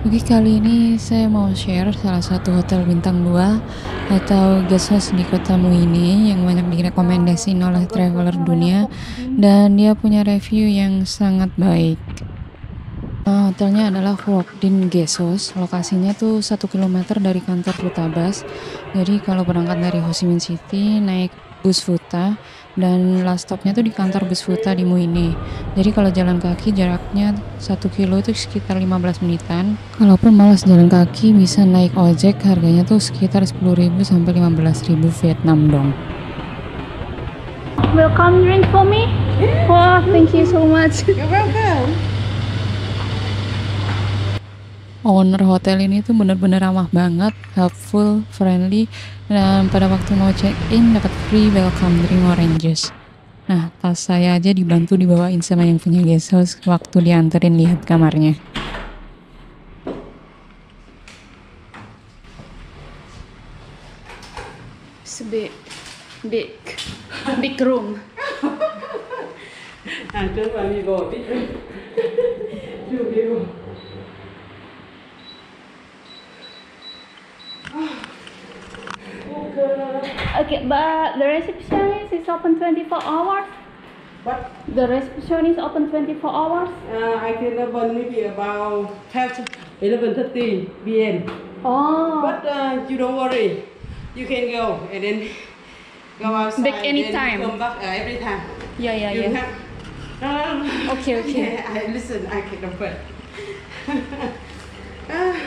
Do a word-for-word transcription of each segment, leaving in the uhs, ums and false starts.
Oke, kali ini saya mau share salah satu hotel bintang dua atau guest house di kota Muine yang banyak direkomendasiin oleh traveler dunia dan dia punya review yang sangat baik. Nah, hotelnya adalah Walk-in Guest House. Lokasinya tuh satu kilometer dari kantor Futabas. Jadi kalau berangkat dari Ho Chi Minh City naik bus Futa dan last stopnya tuh di kantor bus Futa di Muine. Jadi kalau jalan kaki jaraknya satu kilo itu sekitar lima belas menitan. Kalaupun malas jalan kaki bisa naik ojek, harganya tuh sekitar sepuluh ribu sampai lima belas ribu Vietnam dong. Welcome drink for me. Yeah. Oh, thank you so much. You're welcome. Owner hotel ini tuh bener-bener ramah banget, helpful, friendly, dan pada waktu mau check-in dapat free welcome drink orange juice. Nah, tas saya aja dibantu dibawain sama yang punya guest house waktu dianterin lihat kamarnya. It's a big, big, big room. I just want to go. Two people. Okay, but the receptionist is open twenty-four hours. What? The reception is open twenty-four hours. Uh, I can open maybe about eleven thirty p m. Oh. But uh, you don't worry. You can go and then go outside. Back anytime. Then come back uh, every time. Yeah, yeah, You yeah. have. No, no, no. Okay, okay. Yeah, I listen. I can open. uh,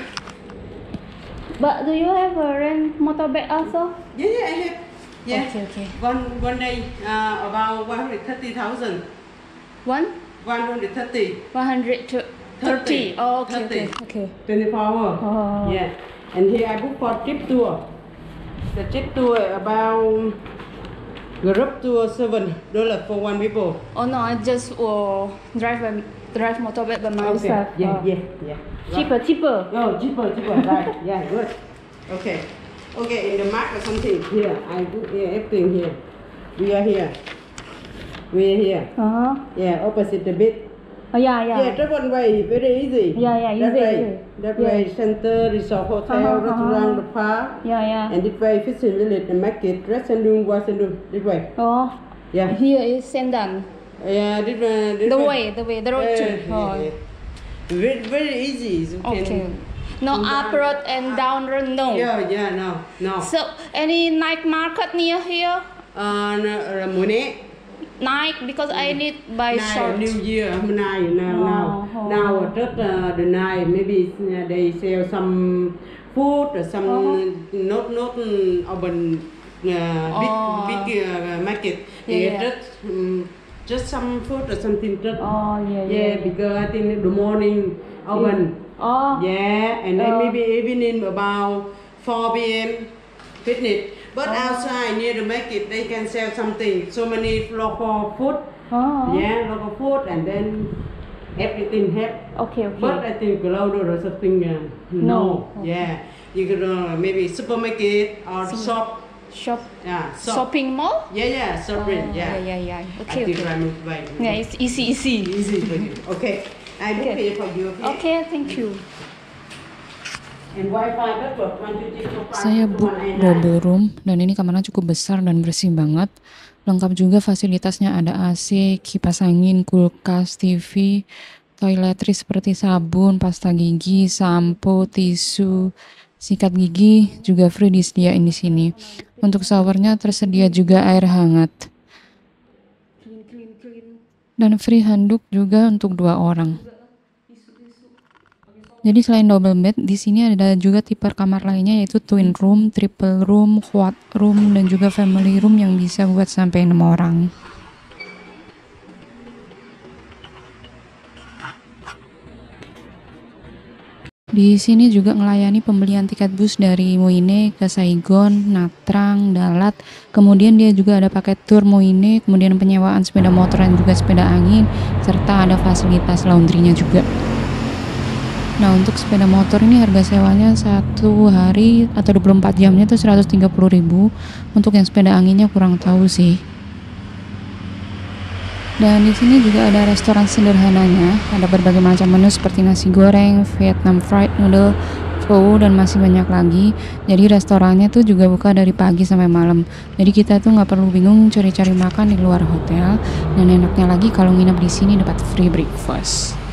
But do you have a rent motorbike also? yeah, yeah, I have. Yeah. Okay, okay. One one day uh, about one hundred thirty thousand. One? One hundred thirty. One hundred thirty. Thirty. Oh, okay, Thirty. okay, okay. Twenty-four hour. Oh. Yeah. And here I book for trip tour. The trip tour about group tour seven dollar for one people. Oh no, I just uh, drive by, drive motorbike by myself. Yeah, Oh. yeah, yeah. Cheaper, cheaper. Oh, cheaper, cheaper. Right. Yeah, good. Okay. Okay, in the map or something. Here, I book yeah, everything here. We are here. We are here. Uh-huh. Yeah, opposite the bed. Oh, yeah, yeah. Yeah, that one way, very easy. Yeah, yeah, That easy, way, easy. that Yeah. way, center, resort, hotel, Uh-huh, restaurant, uh-huh. the park. Yeah, yeah. And this way, fishing village, the market, dressing room, washing room, this way. Oh, Yeah. here is Sendan. Yeah, this way. This The way, the way, the road Yeah, to. yeah, Oh, yeah. Very, very easy. You okay. can. No Yeah. up road and down road, no. Yeah, yeah, no, no. So, any night market near here? Uh, no, uh, Monet. Night, because I need buy Now, short. New Year, now, now, now, Oh, now, just uh, the night, maybe uh, they sell some food or some Uh-huh. not not um, urban uh, big Oh. big uh, market. Yeah, Yeah, yeah. just um, just some food or something. Just, Oh, yeah, yeah. yeah, because I think the morning open. Oh, Yeah, and then Oh. maybe evening about four p m fitness. But Oh. outside near the market, they can sell something. So many local food. oh. Yeah, local food, and then everything have. Okay, okay. But I think louder or something. Uh, no. No. Okay. Yeah, you could uh, maybe supermarket or Some- shop. Shop, Yeah, shop. shopping mall? Yeah, yeah, shopping. Oh, yeah. yeah, yeah, yeah. I Okay, think okay. I move right. Yeah, it's easy, easy. Easy for you. Okay, I book Okay. it for you. Okay. Okay, thank you. And Wi-Fi password one two three four five Saya six book one eight nine. double room dan ini kamarnya cukup besar dan bersih banget. Lengkap juga fasilitasnya, ada A C, kipas angin, kulkas, T V, toiletries seperti sabun, pasta gigi, sampo, tisu, sikat gigi juga free disediain di sini. Untuk showernya tersedia juga air hangat. Clean, clean, clean. Dan free handuk juga untuk dua orang. Jadi selain double bed, di sini ada juga tipe kamar lainnya yaitu twin room, triple room, quad room, dan juga family room yang bisa buat sampai enam orang. Di sini juga melayani pembelian tiket bus dari Muine ke Saigon, Nha Trang, Dalat. Kemudian dia juga ada paket tour Muine, kemudian penyewaan sepeda motor dan juga sepeda angin, serta ada fasilitas laundrynya juga. Nah, untuk sepeda motor ini harga sewanya satu hari atau dua puluh empat jamnya itu seratus tiga puluh ribu. Untuk yang sepeda anginnya kurang tahu sih. Dan di sini juga ada restoran sederhananya, ada berbagai macam menu seperti nasi goreng, Vietnam fried noodle, pho, dan masih banyak lagi. Jadi restorannya tuh juga buka dari pagi sampai malam. Jadi kita tuh nggak perlu bingung cari-cari makan di luar hotel. Dan enaknya lagi kalau nginep di sini dapat free breakfast.